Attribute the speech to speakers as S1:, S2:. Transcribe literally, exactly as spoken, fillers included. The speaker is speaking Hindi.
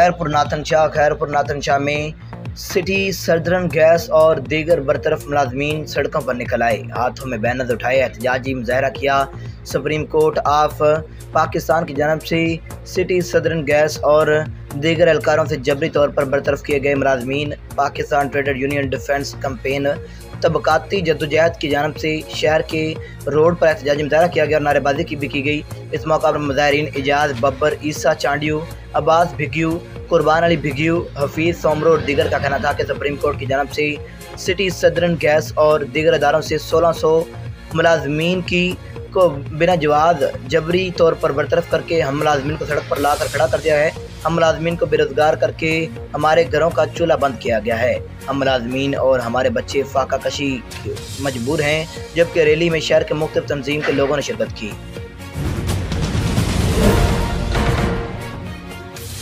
S1: खैरपुर नाथन शाह खैरपुर नाथन शाह में सिटी सर्दरन गैस और दीगर बरतरफ मुलाजमीन सड़कों पर निकल आए, हाथों में बैनर उठाए, एहतजाजी मुजाहरा किया। सुप्रीम कोर्ट ऑफ पाकिस्तान की जानब से सिटी सर्दरन गैस और दीगर एहलकारों से जबरी तौर पर बरतरफ किए गए मुलाजमीन Pakistan trade union defence campaign तबकाती जद्दोजहद की जानब से शहर के रोड पर एहतजाजी मुजाहरा किया गया और नारेबाजी की भी की गई। इस मौका पर मुजाहरीन एजाज बब्बर, ईसा चांडियो, अब्बास भिग्यू, कुर्बान अली भिग्यू, हफीज़ सोमरो और दीगर का कहना था कि सुप्रीम कोर्ट की जानब से सिटी सर्दरन गैस और दीगर अदारों से सोलह सौ मुलाजमीन की को बिना जवाब जबरी तौर पर बरतरफ करके हम मुलाजमीन को सड़क पर ला कर खड़ा कर दिया है। हम मुलाजमीन को बेरोज़गार करके हमारे घरों का चूल्हा बंद किया गया है। हम मुलाजमीन और हमारे बच्चे फाका कशी मजबूर हैं, जबकि रैली में शहर के मुख्तलिफ तंजीम के लोगों ने शिरकत की।